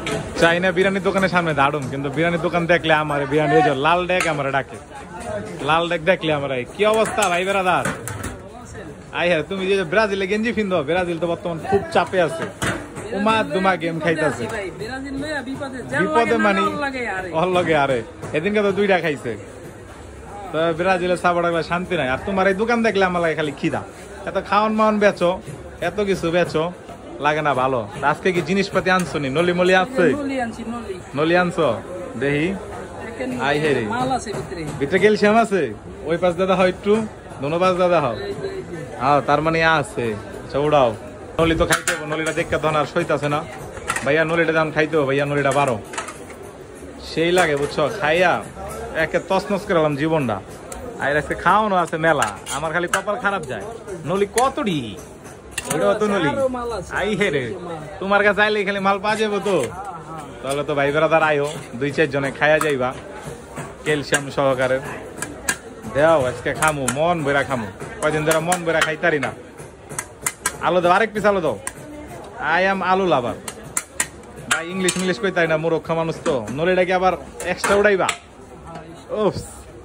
চাইনা বিরিয়ানি দোকানের সামনে দাঁড়ুম, কিন্তু বিরিয়ানি দোকান দেখলে আমার বিরিয়ানি লাল ডেক আমার ডাকে, লাল ডেক দেখলে আমার কি অবস্থা ভাই বেড়াদার। আই হ্যাঁ, তুমি যে ব্রাজিলে গেঞ্জি ফিন্দো, ব্রাজিল তো বর্তমান খুব চাপে আছে, উমা দুমা গেম খাইতেছে বিপদে, মানে ওর লগে আরে এদিনকে তো 2টা খাইছে। তো ব্রাজিলের সাবাড়া শান্তি নাই। আর তোমার এই দোকান দেখলে আমার লাগে খালি খিদা, এত খাওয়ান মাওয়ান বেচো, এত কিছু বেচো, লাগে না ভালো। আজকে কি জিনিসপাতি আনছো নি? নলি মলি আছে? নলি আনছো দেখি। আই হে রে, ভিতরে ক্যালসিয়াম আছে? ওই পাশ দাদা হয় একটু, দোনো পাশ দাদা হও। হ্যাঁ, তার মানে আছে। আচ্ছা উড়াও। নলি তো খাইতে হবে, নলিটা দেখতে তখন আর সইতাছে না ভাইয়া। নলিটা দাম খাইতে হবে ভাইয়া, নলিটা 12 সেই লাগে বুঝছো। খাইয়া একে তছনছ করলাম জীবনটা। আর আজকে খাওয়ানো আছে মেলা, আমার খালি কপাল খারাপ যায়। নলি কতটি ওটা তো নলি। আই হে রে, তোমার কাছে আইলে খালি মাল পাওয়া যাবো তো। তাহলে তো ভাই বেড়াদার আয়ো, 2-4 জনে খাইয়া যাইবা ক্যালসিয়াম সহকারে। দেও আজকে খামু, মন বেড়া খামু, কয়দিন ধরে মন বেড়া খাইতারি না। আলু দাও, আরেক পিস আলু দাও। আই এম আলু লাভার ভাই, ইংলিশ মিলিশ কইতারি না, মূর্খ মানুষ তো। নলিটা কি আবার এক্সট্রা উড়াইবা? ওফ,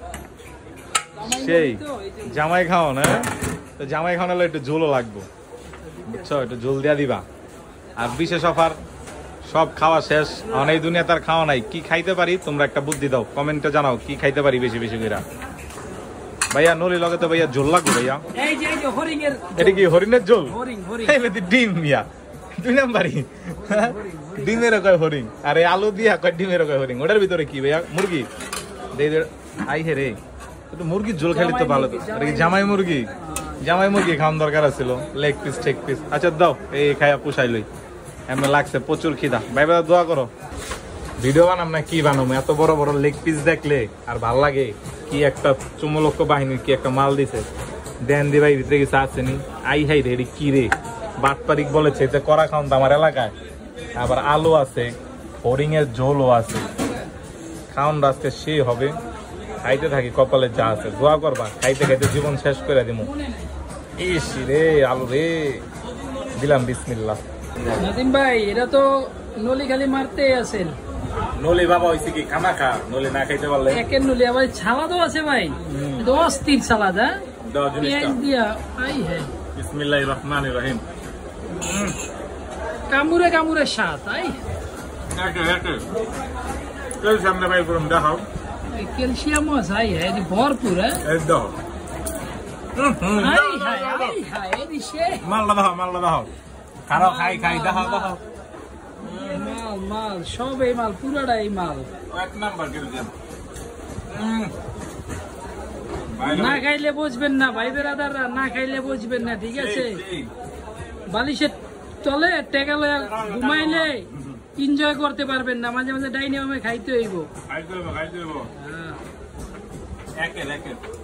সেই জামাই খাও না? তো জামাই খাওয়ানো একটু ঝোলও লাগবো বুঝছো, একটু ঝোল দিয়া দিবা। আর বিশেষ অফার, সব খাওয়া শেষ, অনেক দুনিয়া তার খাওয়া নাই। কি খাইতে পারি তোমরা একটা বুদ্ধি দাও, কমেন্টে জানাও কি খাইতে পারি বেশি বেশি করে। ভাইয়া নলি লগে তো ভাইয়া ঝোল লাগবে ভাইয়া। এটা কি হরিণের ঝোল? ডিম মিয়া 2 নাম্বারই, ডিমের কয় হরিণ, আর আলু দিয়া কয় ডিমের কয় হরিণ। ওটার ভিতরে কি ভাইয়া? মুরগি? আই হে রে, মুরগির ঝোল খাইলে তো ভালো। এটা কি জামাই মুরগি? জামাই মুরগি খাওয়ান দরকার আছিল, লেগ পিস টেক পিস। আচ্ছা দাও, এই খাইয়া পুষাই লই। এমন লাগছে প্রচুর খিদা। ভাই ভাই দোয়া করো, ভিডিও বানাম না কি বানাবো, এত বড় বড় লেগ পিস দেখলে আর ভাল লাগে। কি একটা চুমলক্ষ বাহিনীর কি একটা মাল দিছে, দেন দি ভাই ভিতরে কিছু আছে নি? আই হাই রে, কি রে বাটপারিক বলেছে যে করা খাওয়ান তো আমার এলাকায়। আবার আলু আছে, হরিঙের ঝোলও আছে। খাওয়ান আজকে সে হবে, খাইতে থাকি কপালে যা আছে। দোয়া করবা, খাইতে খাইতে জীবন শেষ করে দিমু। ইস রে আলু রে, দিলাম বিসমিল্লাহ। নাদিম ভাই, এটা তো নলি খালি মারতে আছেন। নলি বাবা হইছে কি খানা খা, নলি না খাইতে পারলে একের নলি। আবার সালাদও আছে ভাই, 10-3 সালাদ। হ্যাঁ, পেঁয়াজ দিয়া। আই হ্যাঁ, বিসমিল্লাহির রহমানির রহিম। কামুরে কামুরে স্বাদ। আই সামনে ভাই পুরো দেখাও, ক্যালসিয়ামও আছে। আই হ্যাঁ, ভরপুর। মালটা দাও, মালটা দাও, খারাপ খাই খাই দেখাও দেখাও। মাল মাল সব এই মাল, পুরাটা এই মাল। এক নাম্বার না খাইলে বুঝবেন না ভাই বেরাদাররা, না খাইলে বুঝবেন না, ঠিক আছে? বালিশের তলে টেকালে ঘুমাইলে এনজয় করতে পারবেন না, মাঝে মাঝে ডাইনিং রুমে খাইতে হইব। খাইতে হইব, খাইতে হইব। হ্যাঁ, একের একের